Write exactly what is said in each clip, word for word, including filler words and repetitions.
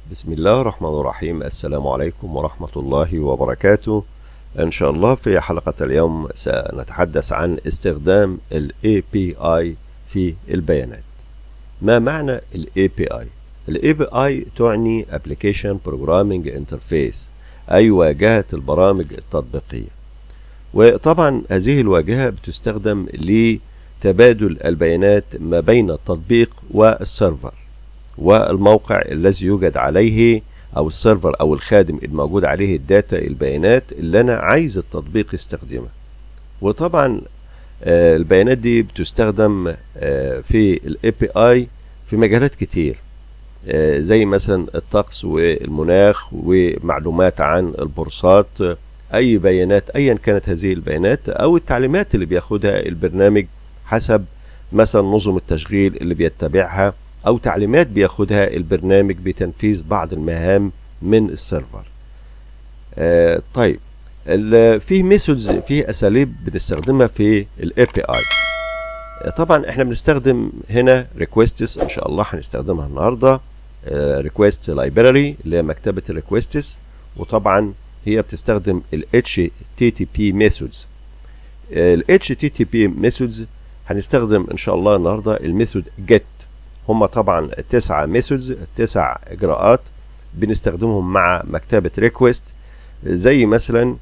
بسم الله الرحمن الرحيم. السلام عليكم ورحمة الله وبركاته. إن شاء الله في حلقة اليوم سنتحدث عن استخدام ال إيه بي آي في البيانات. ما معنى ال إيه بي آي؟ ال إيه بي آي تعني Application Programming Interface، أي واجهة البرامج التطبيقية. وطبعا هذه الواجهة بتستخدم لتبادل البيانات ما بين التطبيق والسيرفر والموقع الذي يوجد عليه، او السيرفر او الخادم الموجود عليه الداتا البيانات اللي انا عايز التطبيق يستخدمها. وطبعا آه البيانات دي بتستخدم آه في الاي بي اي في مجالات كتير، آه زي مثلا الطقس والمناخ ومعلومات عن البورصات، اي بيانات ايا كانت هذه البيانات، او التعليمات اللي بياخدها البرنامج حسب مثلا نظم التشغيل اللي بيتبعها، أو تعليمات بياخدها البرنامج بتنفيذ بعض المهام من السيرفر. آه طيب، في ميثودز، في أساليب بنستخدمها في ال إيه بي آي. آه طبعا احنا بنستخدم هنا requests، إن شاء الله هنستخدمها النهارده. آه request library اللي هي مكتبة الريكوستس، وطبعا هي بتستخدم ال إتش تي تي بي methods. آه ال إتش تي تي بي methods هنستخدم إن شاء الله النهارده الميثود get. هم طبعا تسعة ميثودز، تسع اجراءات بنستخدمهم مع مكتبة ريكوست، زي مثلا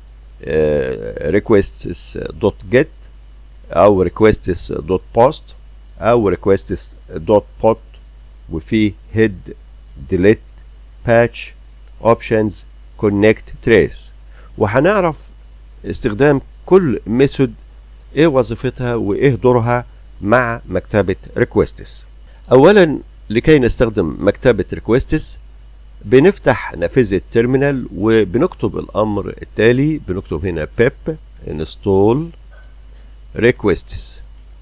requests دوت جيت او requests دوت بوست او requests دوت بوت، وفي head delete patch options connect trace. وهنعرف استخدام كل ميثود ايه وظيفتها وايه دورها مع مكتبة ريكوستس. اولا، لكي نستخدم مكتبة ريكوستس بنفتح نافذة تيرمينال وبنكتب الامر التالي. بنكتب هنا pip install requests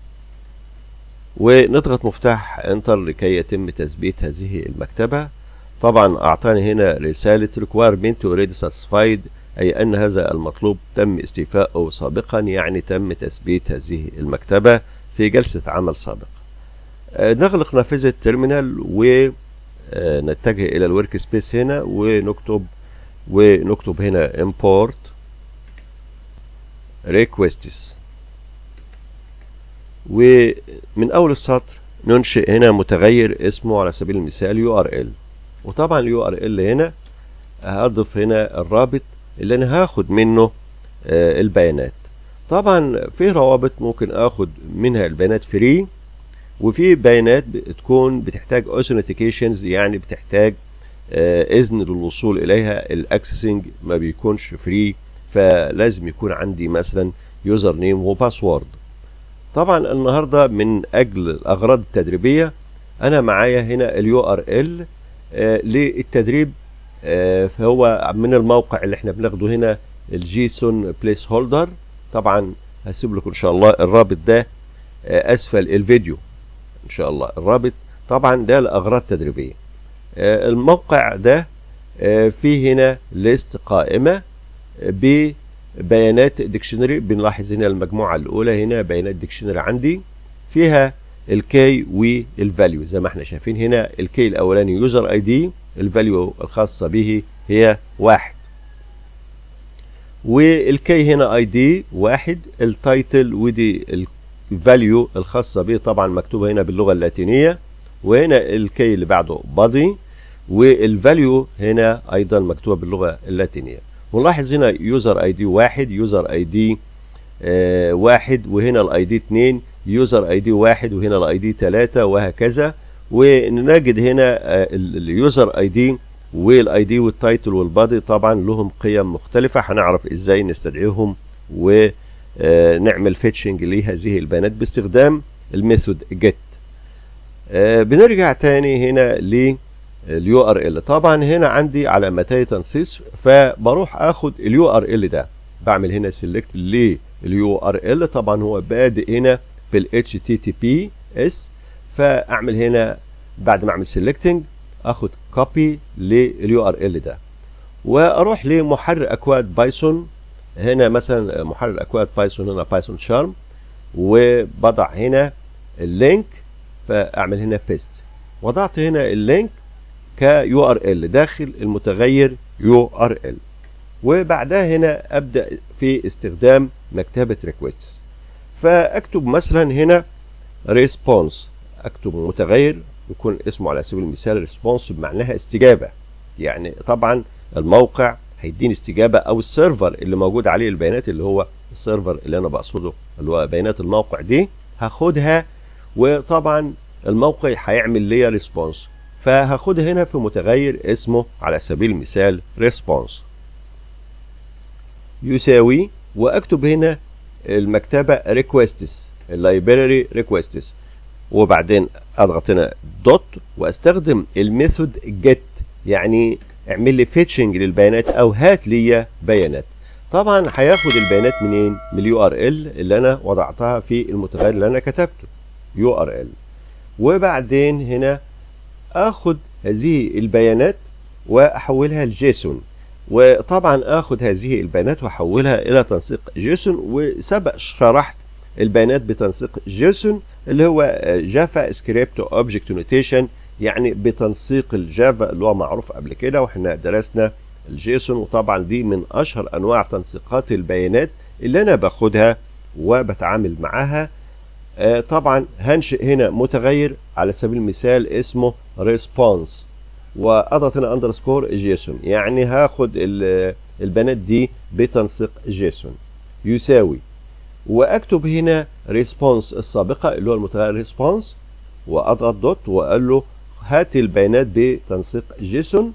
ونضغط مفتاح انتر لكي يتم تثبيت هذه المكتبة. طبعا اعطاني هنا رسالة requirement already satisfied، اي ان هذا المطلوب تم استيفاؤه سابقا، يعني تم تثبيت هذه المكتبة في جلسة عمل سابقة. نغلق نافذة تيرمينال ونتجه الى الورك سبيس هنا ونكتب ونكتب هنا import requests، ومن اول السطر ننشئ هنا متغير اسمه على سبيل المثال يو ار ال. وطبعا اليو ار ال هنا هضيف هنا الرابط اللي انا هاخد منه آه البيانات. طبعا في روابط ممكن اخد منها البيانات فري، وفي بيانات بتكون بتحتاج authentications، يعني بتحتاج آه اذن للوصول اليها. الاكسسنج ما بيكونش فري، فلازم يكون عندي مثلا يوزر نيم وباسورد. طبعا النهارده من اجل الاغراض التدريبيه انا معايا هنا اليو ار ال آه للتدريب، آه فهو من الموقع اللي احنا بناخده هنا الجيسون بليس هولدر. طبعا هسيب لكم ان شاء الله الرابط ده آه اسفل الفيديو ان شاء الله. الرابط طبعا ده لاغراض تدريبيه. آه الموقع ده آه فيه هنا ليست قائمه ببيانات ديكشنري. بنلاحظ هنا المجموعه الاولى هنا بيانات ديكشنري عندي فيها الكي والفاليو، زي ما احنا شايفين هنا. الكي الاولاني يوزر اي دي، الفاليو الخاصه به هي واحد، والكي هنا اي دي واحد. التايتل ودي الفاليو الخاصه به طبعا مكتوبه هنا باللغه اللاتينيه، وهنا الكي اللي بعده بادي، والفاليو هنا ايضا مكتوبه باللغه اللاتينيه. ونلاحظ هنا يوزر اي دي واحد، يوزر اي دي آه واحد، وهنا الاي دي اتنين، يوزر اي دي واحد، وهنا الاي دي تلاته، وهكذا. ونجد هنا آه اليوزر اي دي والاي دي والتايتل والبادي طبعا لهم قيم مختلفه، هنعرف ازاي نستدعيهم ونعمل فيتشنج لهذه البيانات باستخدام الميثود جيت. آه بنرجع تاني هنا لليو ار ال. طبعا هنا عندي علامتي تنصيص، فبروح اخد اليو ار ال ده، بعمل هنا سيلكت لليو ار ال. طبعا هو بادئ هنا بال إتش تي تي بي إس، فاعمل هنا بعد ما اعمل سيلكتنج اخد كوبي لليو ار ال ده، واروح لمحرر اكواد بايثون. هنا مثلا محرر اكواد بايثون، هنا بايثون شارم، وبضع هنا اللينك، فاعمل هنا بيست. وضعت هنا اللينك كيو ار ال داخل المتغير يو ار ال. وبعدها هنا ابدا في استخدام مكتبه ريكويستس، فاكتب مثلا هنا ريسبونس، اكتب متغير يكون اسمه على سبيل المثال ريسبونس بمعناها استجابه، يعني طبعا الموقع هيديني استجابه او السيرفر اللي موجود عليه البيانات اللي هو السيرفر اللي انا بقصده اللي هو بيانات الموقع دي هاخدها، وطبعا الموقع هيعمل لي ريسبونس، فهاخدها هنا في متغير اسمه على سبيل المثال ريسبونس يساوي، واكتب هنا المكتبه ريكويستس اللايبراري ريكويستس، وبعدين اضغط هنا دوت واستخدم الميثود جيت، يعني اعمل لي فيتشنج للبيانات او هات لي بيانات. طبعا هياخد البيانات منين؟ من اليو ار ال اللي انا وضعتها في المتغير اللي انا كتبته يو ار ال، وبعدين هنا اخد هذه البيانات واحولها لجيسون، وطبعا اخد هذه البيانات واحولها الى تنسيق جيسون، وسبق شرحت البيانات بتنسيق جيسون اللي هو جافا سكريبت اوبجكت نوتيشن، يعني بتنسيق الجافا اللي هو معروف قبل كده، واحنا درسنا الجيسون، وطبعا دي من اشهر انواع تنسيقات البيانات اللي انا باخدها وبتعامل معاها. آه طبعا هنشئ هنا متغير على سبيل المثال اسمه ريسبونس، واضغط هنا اندرسكور جيسون، يعني هاخد البيانات دي بتنسيق جيسون يساوي، واكتب هنا ريسبونس السابقه اللي هو المتغير ريسبونس، واضغط دوت واقول له هات البيانات بتنسيق جيسون،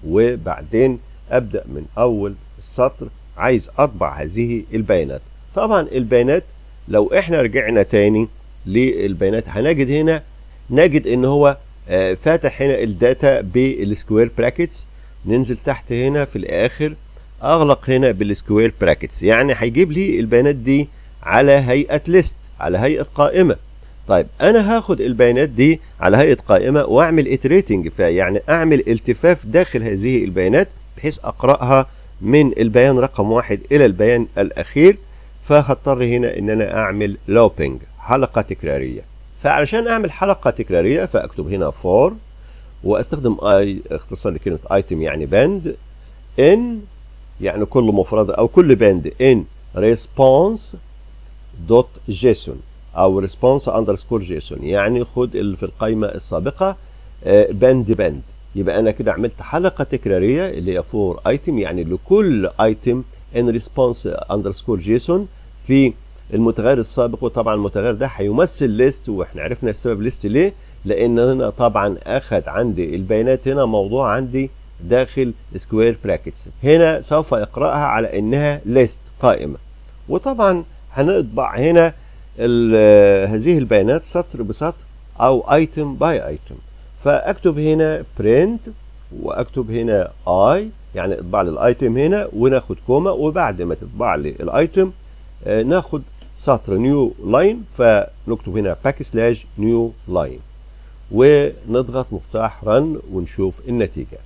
وبعدين ابدا من اول السطر عايز اطبع هذه البيانات. طبعا البيانات لو احنا رجعنا تاني للبيانات هنجد هنا نجد ان هو آه فاتح هنا الداتا بالسكوير براكتس، ننزل تحت هنا في الاخر اغلق هنا بالسكوير براكتس، يعني هيجيب لي البيانات دي على هيئه ليست، على هيئه قائمه. طيب انا هاخد البيانات دي على هيئه قائمه واعمل اتريتنج فيها، يعني اعمل التفاف داخل هذه البيانات بحيث اقراها من البيان رقم واحد الى البيان الاخير، فهضطر هنا ان انا اعمل لوبينج حلقه تكراريه. فعلشان اعمل حلقه تكراريه فاكتب هنا فور، واستخدم اي اختصار لكلمه ايتم يعني باند، ان يعني كل مفردة او كل باند ان response دوت جيسون او response اندرسكور جيسون، يعني خد اللي في القائمة السابقة باند باند. يبقى انا كده عملت حلقة تكرارية اللي هي فور ايتم، يعني لكل ايتم ان response اندرسكور جيسون في المتغير السابق. وطبعا المتغير ده هيمثل ليست، واحنا عرفنا السبب ليست ليه، لان هنا طبعا اخد عندي البيانات هنا موضوع عندي داخل سكوير براكتس، هنا سوف يقرأها على انها ليست قائمة. وطبعا هنطبع هنا هذه البيانات سطر بسطر او ايتم باي ايتم، فاكتب هنا print واكتب هنا I، يعني اطبع لي الايتم هنا وناخد كوما، وبعد ما تطبع لي الايتم آه ناخد سطر نيو لاين، فنكتب هنا باك سلاش نيو لاين ونضغط مفتاح رن ونشوف النتيجة.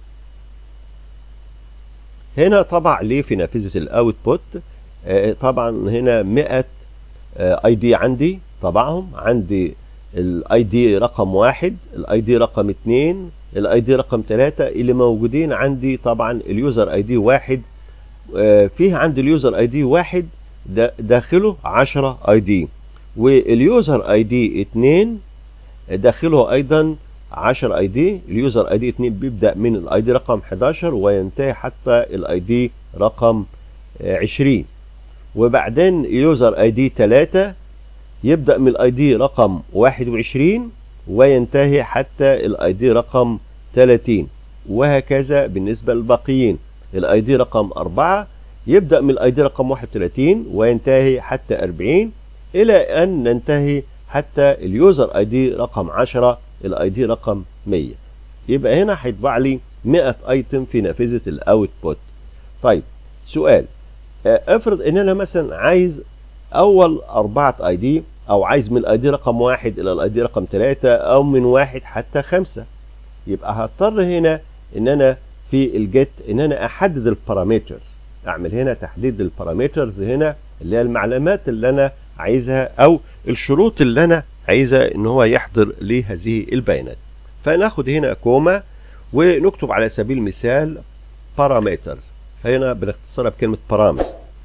هنا طبع لي في نافذة الاوتبوت آه طبعا هنا مئة اي دي عندي، طبعهم عندي الاي دي رقم واحد، الاي دي رقم اتنين، الاي دي رقم تلاتة اللي موجودين عندي. طبعا اليوزر اي دي واحد آه فيه عندي اليوزر اي دي واحد داخله عشرة اي دي، واليوزر اي دي اتنين داخله ايضا عشرة اي دي. اليوزر اي دي اتنين بيبدا من الاي دي رقم حداشر وينتهي حتى الاي دي رقم عشرين، وبعدين يوزر اي دي تلاتة يبدا من الاي دي رقم واحد وعشرين وينتهي حتى الاي دي رقم تلاتين، وهكذا بالنسبه للباقيين. الاي دي رقم أربعة يبدا من الاي دي رقم واحد وتلاتين وينتهي حتى أربعين، الى ان ننتهي حتى اليوزر اي دي رقم عشرة الاي دي رقم مية. يبقى هنا هيطبع لي مئة ايتم في نافذه الاوتبوت. طيب سؤال، افرض ان انا مثلا عايز اول اربعه اي دي، او عايز من الاي دي رقم واحد الى الاي دي رقم تلاتة، او من واحد حتى خمسة، يبقى هضطر هنا ان انا في الجيت ان انا احدد البارامترز، اعمل هنا تحديد البارامترز هنا اللي هي المعلومات اللي انا عايزها او الشروط اللي انا عايزها ان هو يحضر لهذه البيانات. فناخد هنا كوما ونكتب على سبيل المثال parameters، هنا بنختصرها بكلمة params.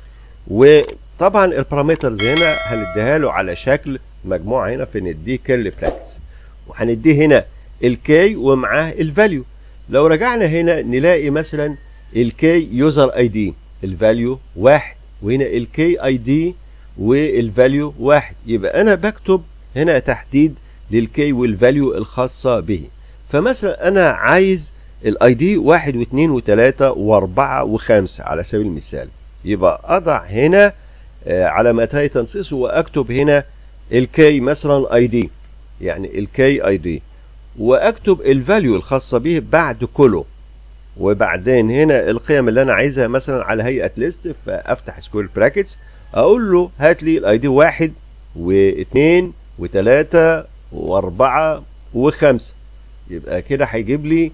وطبعا البارامترز هنا هنديها له على شكل مجموعة، هنا فنديه كيرلي براكتس، وهنديه هنا الكي ومعاه الفاليو. لو رجعنا هنا نلاقي مثلا الكي يوزر اي دي الفاليو واحد، وهنا الكي اي دي والفاليو واحد، يبقى انا بكتب هنا تحديد للكي والفاليو الخاصة به. فمثلا انا عايز الاي دي واحد واثنين وثلاثة واربعة وخمسة على سبيل المثال، يبقى اضع هنا علامتي تنصيص واكتب هنا الكي مثلا اي دي، يعني الكي اي دي، واكتب الفاليو الخاصة به بعد كله، وبعدين هنا القيم اللي انا عايزها مثلا على هيئة ليست، فافتح سكوير براكتس اقول له هات لي الاي دي واحد واثنين وثلاثة واربعة وخمسة، يبقى كده هيجيب لي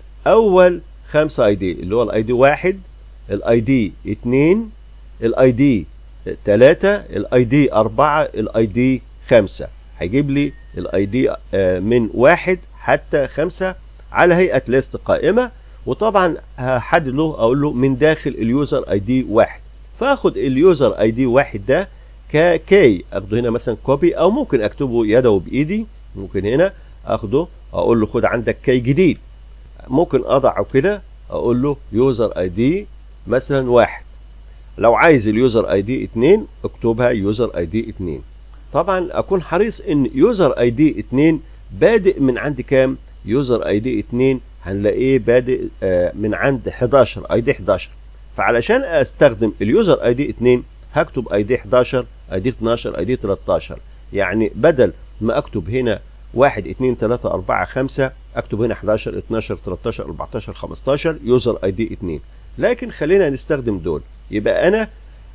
اول خمسة اي دي اللي هو الاي دي واحد، الاي دي اتنين، الاي دي تلاتة، الاي دي اربعة، الاي دي خمسة. هيجيب لي الاي دي من واحد حتى خمسة على هيئة ليست قائمة. وطبعا هحدد له اقول له من داخل اليوزر اي دي واحد، فاخد اليوزر اي دي واحد ده ككي، اخده هنا مثلا كوبي، او ممكن اكتبه يدوي بايدي، ممكن هنا اخده اقول له خد عندك كي جديد، ممكن اضعه كده اقول له يوزر اي دي مثلا واحد. لو عايز اليوزر اي دي اتنين اكتبها يوزر اي دي اتنين. طبعا اكون حريص ان يوزر اي دي اتنين بادئ من عند كام؟ يوزر اي دي اتنين هنلاقيه بادئ آه من عند حداشر، اي دي حداشر. فعلشان استخدم اليوزر اي دي اتنين هكتب اي دي حداشر، اي دي اتناشر، اي دي تلتاشر، يعني بدل ما اكتب هنا واحد اتنين تلاتة اربعة خمسة اكتب هنا حداشر اتناشر تلتاشر اربعتاشر خمستاشر يوزر اي دي اتنين. لكن خلينا نستخدم دول، يبقى انا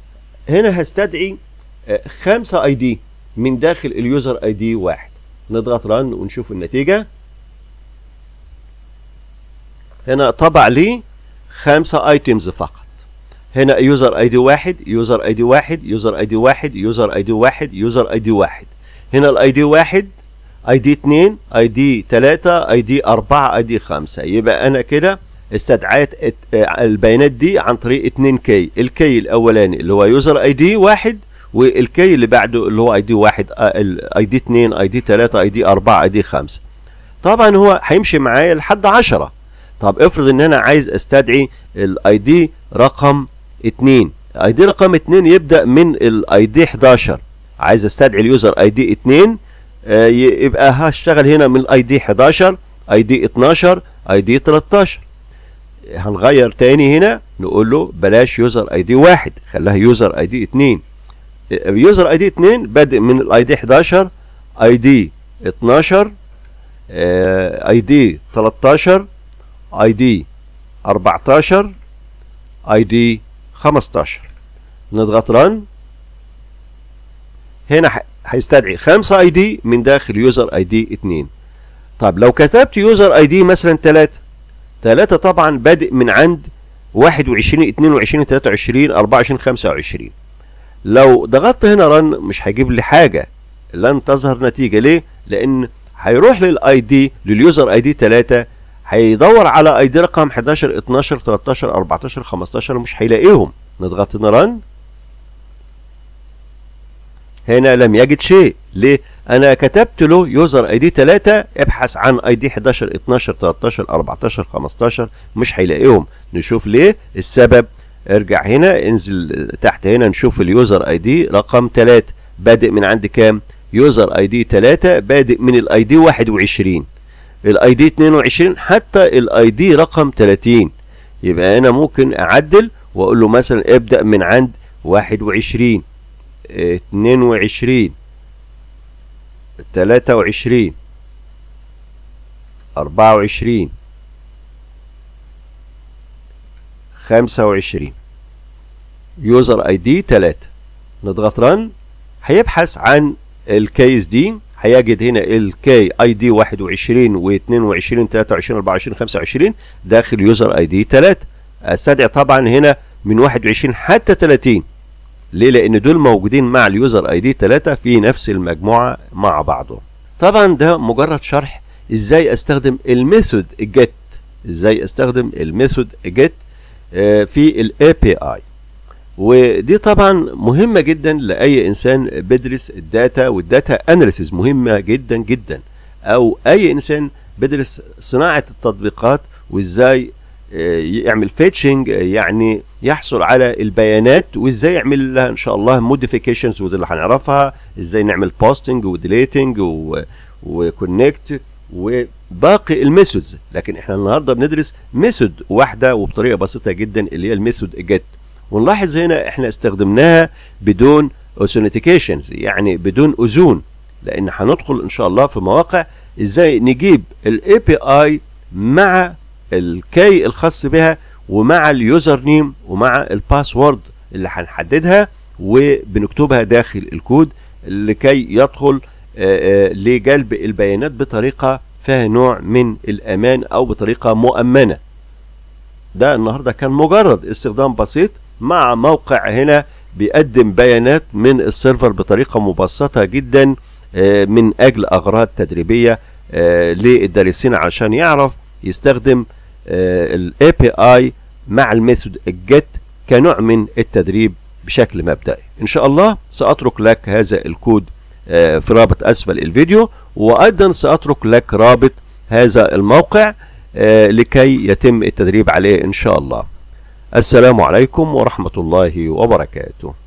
هنا هستدعي خمسة اي دي من داخل اليوزر اي دي واحد. نضغط رن ونشوف النتيجة. هنا طبع لي خمسة ايتمز فقط. هنا يوزر اي دي واحد، يوزر اي دي واحد، يوزر اي دي واحد، يوزر اي دي واحد، يوزر اي دي واحد. هنا الاي دي واحد، اي دي اتنين، اي دي تلاتة، اي دي اربعة، اي دي خمسة. يبقى انا كده استدعيت البيانات دي عن طريق اتنين كي، الكي الاولاني اللي هو يوزر اي دي واحد، والكي اللي بعده اللي هو اي دي واحد، اي دي اتنين، اي دي تلاتة، اي دي اربعة، اي دي خمسة. طبعا هو هيمشي معايا لحد عشرة. طب افرض ان انا عايز استدعي الاي دي رقم اتنين، اي دي رقم اتنين يبدأ من الاي دي حداشر، عايز استدعي اليوزر اي دي اتنين، آه يبقى هشتغل هنا من الاي دي حداشر، اي دي اتناشر، اي دي تلتاشر. هنغير تاني هنا نقول له بلاش يوزر اي دي واحد، خليها يوزر اي دي اتنين. يوزر اي دي اتنين بادئ من الاي دي حداشر، اي دي اتناشر، اي دي تلتاشر، اي دي اربعتاشر، اي دي خمستاشر. نضغط رن. هنا هيستدعي خمسة اي دي من داخل يوزر اي دي اتنين. طب لو كتبت يوزر اي دي مثلا تلاتة، تلاتة طبعا بادئ من عند واحد وعشرين، اتنين وعشرين، تلاتة وعشرين، اربعة وعشرين، خمسة وعشرين. لو ضغطت هنا رن مش هيجيب لي حاجة، لن تظهر نتيجة. ليه؟ لان هيروح للاي دي لليوزر اي دي تلاتة، هيدور على اي دي رقم حداشر، اتناشر، تلتاشر، اربعتاشر، خمستاشر، مش هيلاقيهم. نضغط هنا رن. هنا لم يجد شيء. ليه؟ انا كتبت له يوزر اي دي تلاتة، ابحث عن اي دي حداشر، اتناشر، تلتاشر، اربعتاشر، خمستاشر، مش هيلاقيهم. نشوف ليه السبب. ارجع هنا، انزل تحت هنا نشوف اليوزر اي دي رقم تلاتة بادئ من عند كام؟ يوزر اي دي تلاتة بادئ من الاي دي واحد وعشرين، الاي دي اتنين وعشرين، حتى الاي دي رقم تلاتين. يبقى انا ممكن اعدل واقول له مثلا ابدأ من عند واحد وعشرين، اتنين وعشرين، تلاتة وعشرين، اربعة وعشرين، خمسة وعشرين، يوزر اي دي تلاتة. نضغط رن. هيبحث عن الكيس دي، هيجد هنا الكي اي دي واحد وعشرين واثنين وعشرين، تلاتة وعشرين، اربعة وعشرين، خمسة وعشرين داخل يوزر اي دي تلاتة. استدعي طبعا هنا من واحد وعشرين حتى تلاتين. ليه؟ لان دول موجودين مع اليوزر اي دي تلاتة في نفس المجموعة مع بعضهم. طبعا ده مجرد شرح ازاي استخدم الميثود جيت ازاي استخدم الميثود جيت في الاي بي اي. ودي طبعا مهمه جدا لاي انسان بيدرس الداتا، والداتا اناليسيز مهمه جدا جدا، او اي انسان بيدرس صناعه التطبيقات وازاي يعمل فيتشنج، يعني يحصل على البيانات، وازاي يعمل لها ان شاء الله موديفيكيشنز، ودي اللي هنعرفها ازاي نعمل بوستنج وديليتنج وكونكت وباقي الميثودز. لكن احنا النهارده بندرس ميثود واحده وبطريقه بسيطه جدا اللي هي الميثود جيت. ونلاحظ هنا احنا استخدمناها بدون اوثنتيكيشنز، يعني بدون اذون، لان هندخل ان شاء الله في مواقع ازاي نجيب الاي بي اي مع الكي الخاص بها ومع اليوزر نيم ومع الباسورد اللي هنحددها وبنكتبها داخل الكود لكي يدخل لجلب البيانات بطريقة فيها نوع من الأمان أو بطريقة مؤمنة. ده النهاردة كان مجرد استخدام بسيط مع موقع هنا بيقدم بيانات من السيرفر بطريقة مبسطة جدا من أجل أغراض تدريبية للدارسين عشان يعرف يستخدم الاي بي اي مع الميثود الجيت كنوع من التدريب بشكل مبدئي. ان شاء الله سأترك لك هذا الكود في رابط اسفل الفيديو، وايضا سأترك لك رابط هذا الموقع لكي يتم التدريب عليه ان شاء الله. السلام عليكم ورحمة الله وبركاته.